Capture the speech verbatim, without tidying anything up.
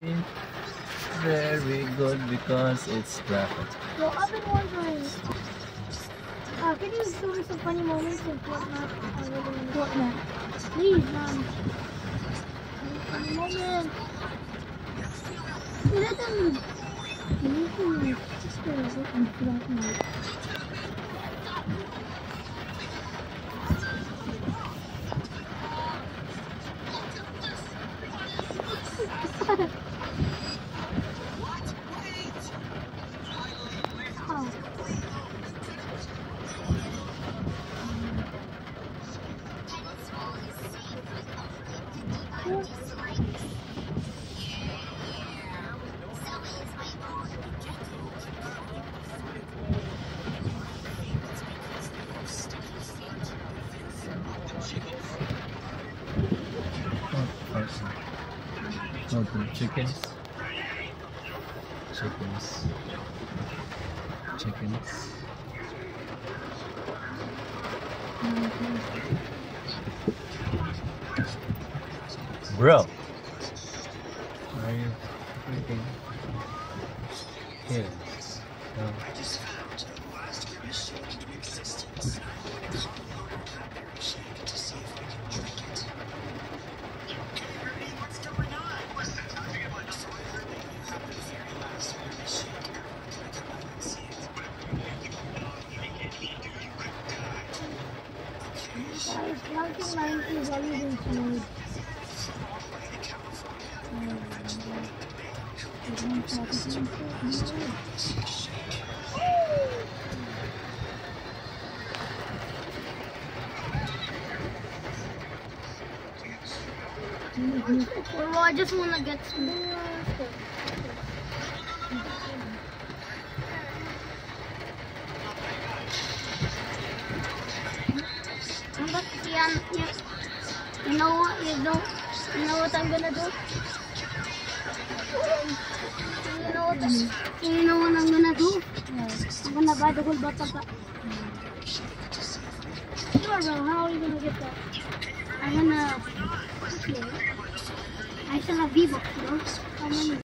Very good because it's rapid. So I've been wondering, uh, can you show me some funny moments in Fortnite? I really want Fortnite. Please, man. Funny moment. Let them. Can you see my sister looking for that night? No, the chickens. Chickens. Chickens. Bro, are you freaking here? No. nineteen ninety is already been smooth. Well, I just want to get some. But yeah, yeah, you know what? You know, you know what I'm gonna do? You know what? You know what I'm gonna do? I'm gonna buy the whole bottle pack. Sure, bro. How are you gonna get that? I'm gonna. Okay. I still have V-Bucks, bro. How many?